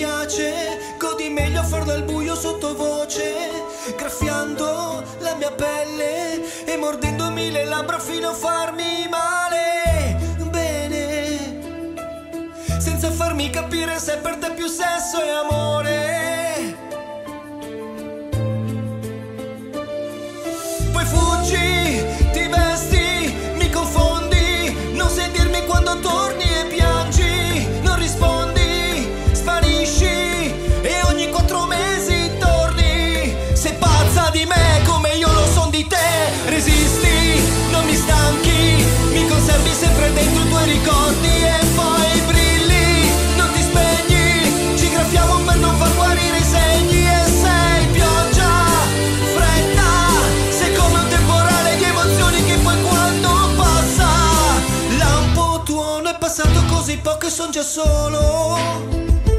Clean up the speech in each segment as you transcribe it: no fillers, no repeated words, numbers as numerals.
piace, godi meglio a farlo al buio sottovoce, graffiando la mia pelle e mordendomi le labbra fino a farmi male. Bene, senza farmi capire se per te più sesso e amore. Poi fuggi, ti vesti, mi confondi, non sai dirmi quando torni e piangi, non rispondi, sparisci e ogni 4 mesi torni. Sei pazza di me come io lo son di te, resisti, non mi stanchi, mi conservi sempre dentro i tuoi ricordi e poi brilli, non ti spegni, ci graffiamo per non far guarire i segni e sei pioggia fredda, sei come un temporale di emozioni che poi quando passa, lampo tuono, è passato così poco e son già solo.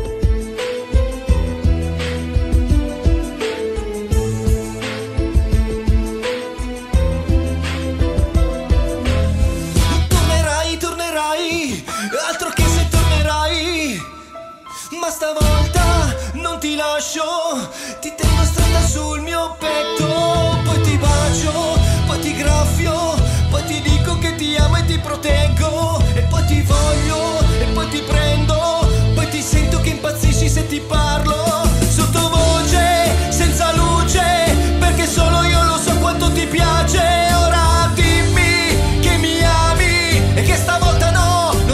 Altro che se tornerai, ma stavolta non ti lascio, ti tengo stretta sul mio petto, poi ti bacio, poi ti graffio, poi ti dico che ti amo e ti proteggo, e poi ti voglio, e poi ti prendo, poi ti sento che impazzisci se ti parlo, sottovoce, senza luce, perché solo io lo so quanto ti piace. Ora dimmi che mi ami e che stavolta no,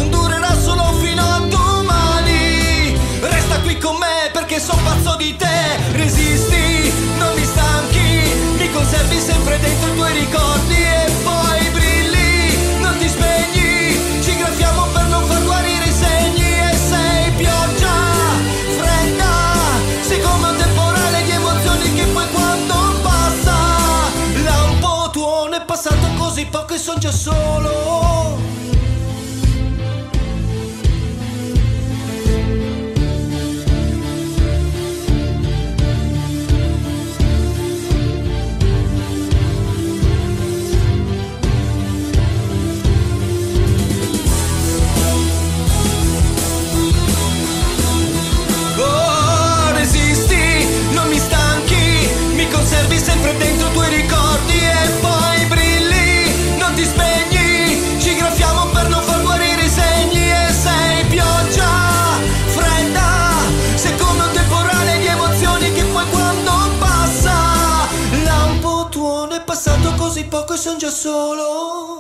perché son pazzo di te, resisti, non mi stanchi, mi conservi sempre dentro i tuoi ricordi e poi brilli, non ti spegni, ci graffiamo per non far guarire i segni e sei pioggia fredda, sei come un temporale di emozioni che poi quando passa, lampo tuono, è passato così poco e son già solo. Conservi sempre dentro i tuoi ricordi e poi brilli, non ti spegni, ci graffiamo per non far guarire i segni e sei pioggia fredda, sei come un temporale di emozioni che poi quando passa, lampo tuono, è passato così poco e son già solo.